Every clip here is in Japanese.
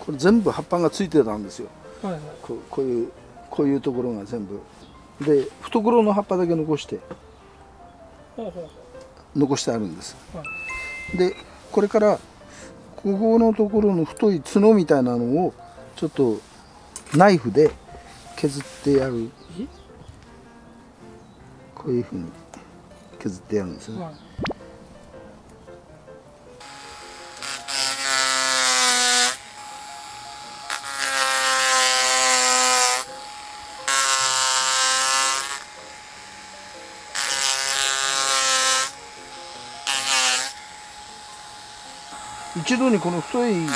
これ全部葉っぱがついてたんですよ。 はいはい、 こういうところが全部で、懐の葉っぱだけ残してあるんです。 はい、 でこれからここのところの太い角みたいなのをちょっとナイフで削ってやる。こういうふうに削ってやるんですね。はい、一度にこの太い枝を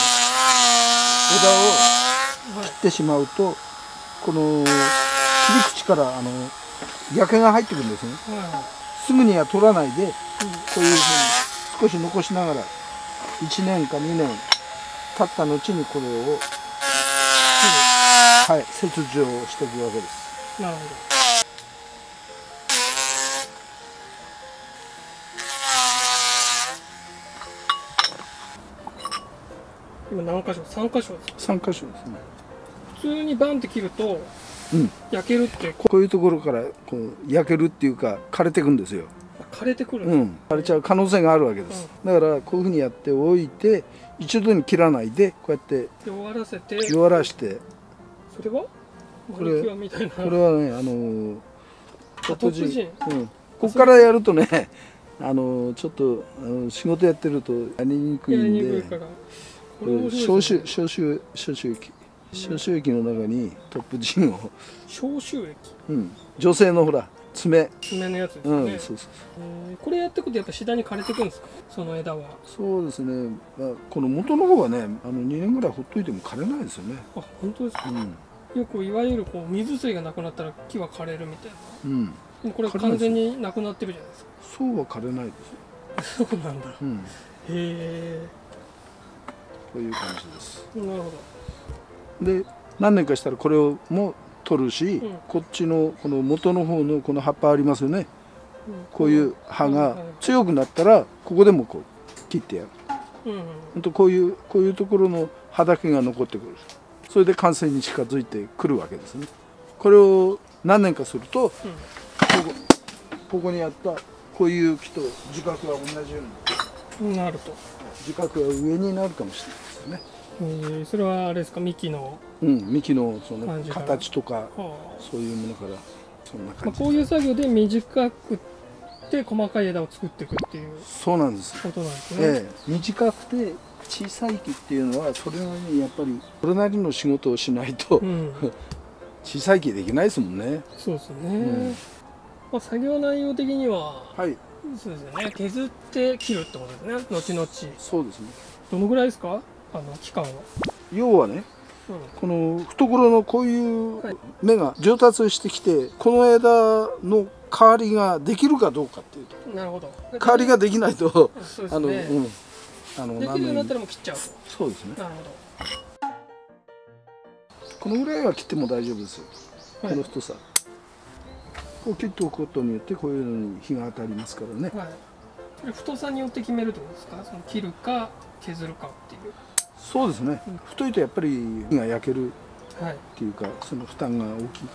切ってしまうと、この切り口から焼けが入ってくるんですね。すぐには取らないで、こういうふうに少し残しながら1年か2年経った後にこれを、はい、切除をしていくわけです。 なるほど。今何箇所？3箇所ですか？ 3箇所ですね。 普通にバンって切ると、焼けるって、 こういうところからこう焼けるっていうか枯れていくんですよ。 枯れてくるんですか？ 枯れちゃう可能性があるわけです。だからこういうふうにやっておいて、一度に切らないでこうやって弱らせて、 それはマニキュアみたいな。 これはねトップ陣、 ここからやるとねちょっと仕事やってるとやりにくいんで、消臭液の中にトップジンを、 消臭液、 女性のほら爪のやつですね。 そうそう。 これやっていくとやっぱ次第に枯れていくんですか、その枝は？ そうですね。この元の方はね2年ぐらいほっといても枯れないですよね。 あ、本当ですか？よくいわゆるこう水水がなくなったら木は枯れるみたいな。でもこれ完全になくなってるじゃないですか。 そうは枯れないですよ。そうなんだ。へえ。こういう感じです。 なるほど。で何年かしたらこれをも取るし、こっちのこの元の方のこの葉っぱありますよね。こういう葉が強くなったらここでもこう切ってやる。本当こういうところの葉だけが残ってくる。それで完成に近づいてくるわけですね。これを何年かすると、ここにあったこういう木と樹角が同じようになると、樹角が上になるかもしれないですよね。 それはあれですか、幹の幹のその形とかそういうものからそんな感じ。 こういう作業で短くて細かい枝を作っていくっていう、 そうなんです。 ことなんですね。 短くて小さい木っていうのはそれなりにやっぱりそれなりの仕事をしないと、小さい木できないですもんね。 そうですね。作業内容的には、そうですよね。削って切るってことですね。後々。 そうですね。どのぐらいですか？期間は。 要はね、この懐のこういう芽が上達してきて、この枝の代わりができるかどうかっていうと。 なるほど。 代わりができないと、 できるようになったらもう切っちゃうと。 そうですね。 なるほど。 このぐらいは切っても大丈夫ですよ。この太さ。こう切っておくことによってこういうのに日が当たりますからね。 太さによって決めるってことですか？その切るか削るかっていう。 そうですね。太いとやっぱり火が焼けるっていうか、その負担が大きいから。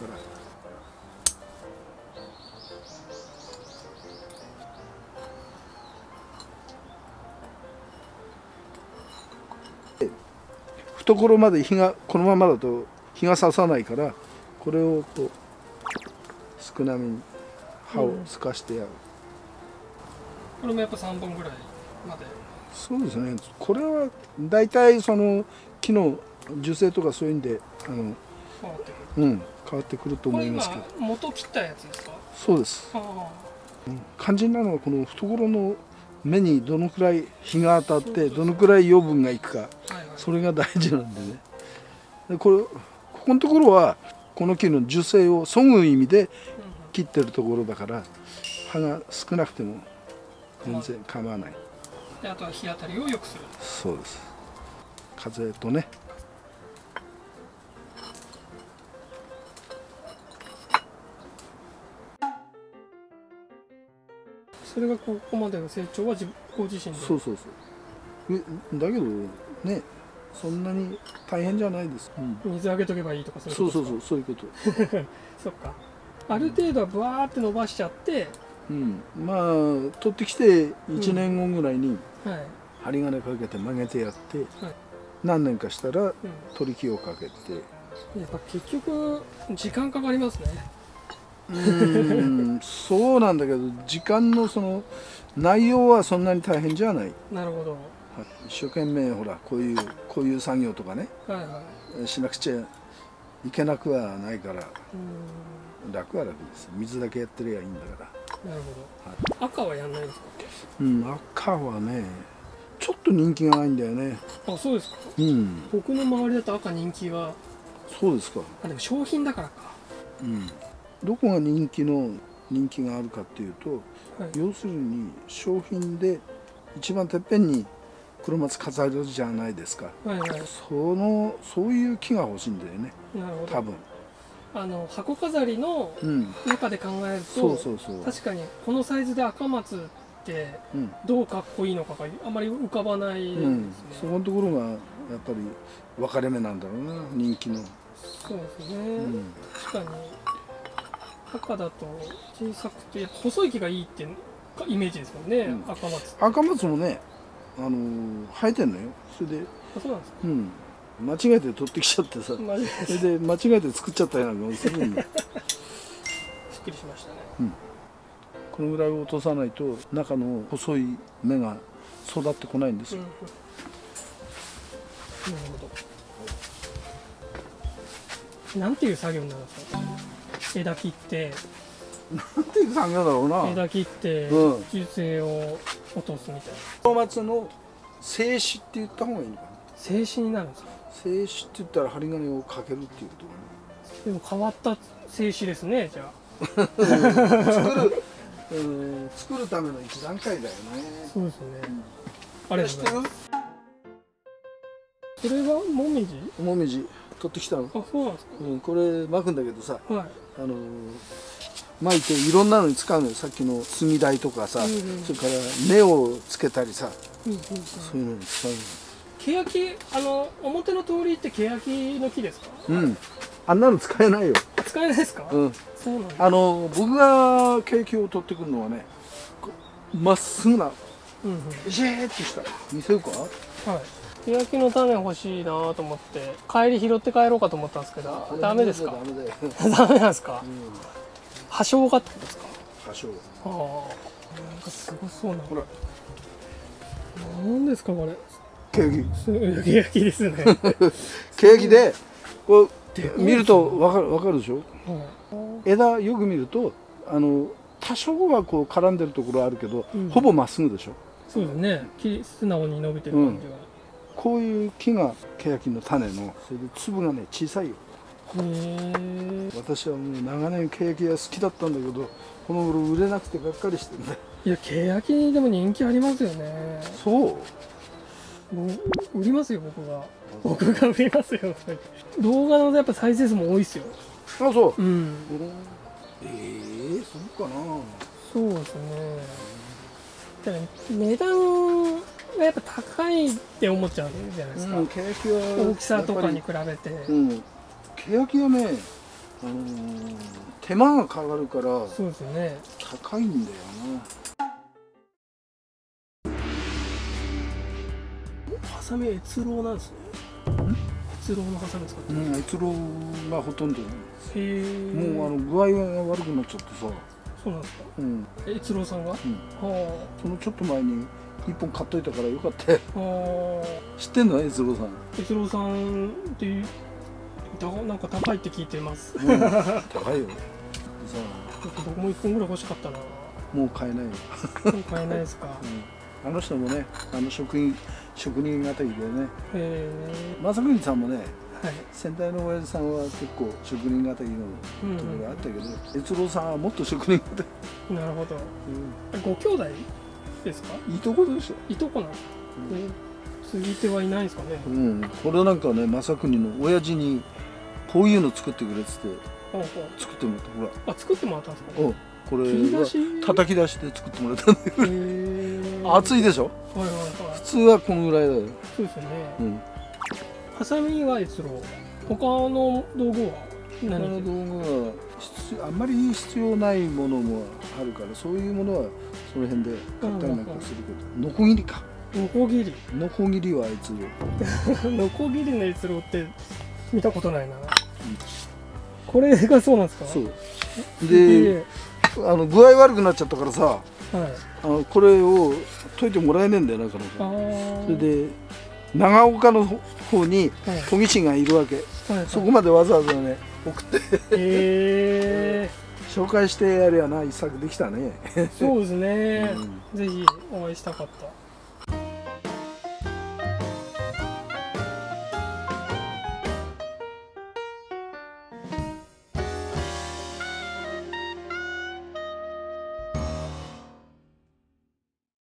懐までこのままだと日が差さないから、これをこう少なめに刃を透かしてやる。 これもやっぱ3本ぐらいまで。 そうですね。これはだいたいその木の樹勢とかそういうんで変わってくると思いますけど。 これ今元切ったやつですか？ そうです。肝心なのはこの懐の目にどのくらい日が当たってどのくらい養分がいくか、それが大事なんでね。でここのところはこの木の樹勢をそぐ意味で切ってるところだから、葉が少なくても全然構わない。 であとは日当たりを良くする。 そうです。風とね。 それがここまでの成長はご自身で。 そう。だけどね、 そんなに大変じゃないです。 水あげとけばいいとか、 そうそうそう、そういうこと。 そっか。ある程度はブワーって伸ばしちゃって、 まあ取ってきて1年後ぐらいに針金かけて曲げてやって、何年かしたら取り木をかけて。 やっぱ結局時間かかりますね。 そうなんだけど、時間のその内容はそんなに大変じゃない。 なるほど。 一生懸命ほらこういう作業とかね、しなくちゃいけなくはないから、楽は楽です。水だけやってりゃいいんだから。 なるほど。赤はやんないですか？ 赤はねちょっと人気がないんだよね。 あ、そうですか。僕の周りだと赤人気が。 そうですか。 でも商品だからか。 どこが人気があるかっていうと、要するに商品で一番てっぺんに黒松飾るじゃないですか。そういう木が欲しいんだよね。 なるほど。 多分。 箱飾りの中で考えると、確かにこのサイズで赤松ってどうかっこいいのかがあまり浮かばないですね。 そこのところがやっぱり分かれ目なんだろうな、人気の。 そうですね。確かに赤だと小さくて細い木がいいってイメージですもんね。赤松。 赤松もね、生えてんのよ。それで。 そうなんですか。 間違えて取ってきちゃってさ、それで間違えて作っちゃったようなするんだ。 すっきりしましたね。 このぐらい落とさないと中の細い芽が育ってこないんですよ。なるほど。なんていう作業になるんですか？枝切って。 なんていう作業だろうな。 枝切って樹勢を落とすみたいな。 黒松の静止って言った方がいいのかな。 静止になるんですか？ 静止って言ったら針金をかけるっていうことかな。でも変わった静止ですね、じゃあ。 作るための一段階だよね。 そうですね。あれ知ってる？これはもみじ？ もみじ取ってきたの。 あ、そうなんですか。 これ巻くんだけどさ、巻いていろんなのに使うのよ。さっきの杉台とかさ、それから根をつけたりさ、そういうのに使うの。 ケヤキ、表の通りってケヤキの木ですか？ あんなの使えないよ。 使えないですか？そうなんだ。 僕がケヤキを取ってくるのはね、まっすぐな、ジェーってした。見せるか？はい。 ケヤキの種欲しいなと思って、帰り拾って帰ろうかと思ったんですけど、ダメですか？ダメなんですか？葉生姜ってことですか？ 葉生姜。 なんかすごそうな。ほら。なんですかこれ？ ケヤキ。 ケヤキですね。 ケヤキで、こう見るとわかるでしょ。枝よく見ると多少はこう絡んでるところあるけど、ほぼまっすぐでしょ。 そうですね。素直に伸びてる感じが。 こういう木がケヤキの種の、それで粒がね小さいよ。私はもう長年ケヤキが好きだったんだけど、この頃売れなくてがっかりしてるんだよ。 いや、ケヤキでも人気ありますよね。 そう売りますよ、僕が売りますよ。動画のやっぱ再生数も多いですよ。 あ、そう。そうかな。 そうですね。だから値段がやっぱ高いって思っちゃうじゃないですか。 ケヤキは大きさとかに比べて。 ケヤキはね、手間がかかるから。 そうですよね。 高いんだよな。 ハサミ越郎なんですね。越郎のハサミ使ってる。 越郎がほとんど。もう具合が悪くなっちゃってさ。 そうなんですか。越郎さんが。 そのちょっと前に一本買っといたからよかったよ。知ってんの？越郎さん。 越郎さんってなんか高いって聞いてます。 高いよ。 僕も1本ぐらい欲しかったな。 もう買えないよ。 もう買えないですか。 あの人もね、職人敵でね。正國さんもね、先代の親父さんは結構職人敵のところがあったけど、越郎さんはもっと職人敵。 なるほど。ご兄弟ですか？ いとこでしょ。 いとこなの。継ぎ手はいないんですかね。 これなんかね、正國の親父にこういうの作ってくれっつって作ってもらった。ほら。 作ってもらったんですか？ これは叩き出して作ってもらったんだけど、熱いでしょ。普通はこのぐらいだよ。 そうですよね。 ハサミは閲郎。他の道具は何？ 他の道具はあんまり必要ないものもあるから、そういうものはその辺で買ったりなんかするけど、ノコギリか。ノコギリ。ノコギリは閲郎。 ノコギリの閲郎って見たことないな。これがそうなんですか？ そう。で、具合悪くなっちゃったからさ、はい、これを解いてもらえねえんだよな、かなか。それで長岡の方に研ぎ師がいるわけ。そこまでわざわざね送って。紹介してやりゃな、一作できたね。 そうですね。ぜひお会いしたかった。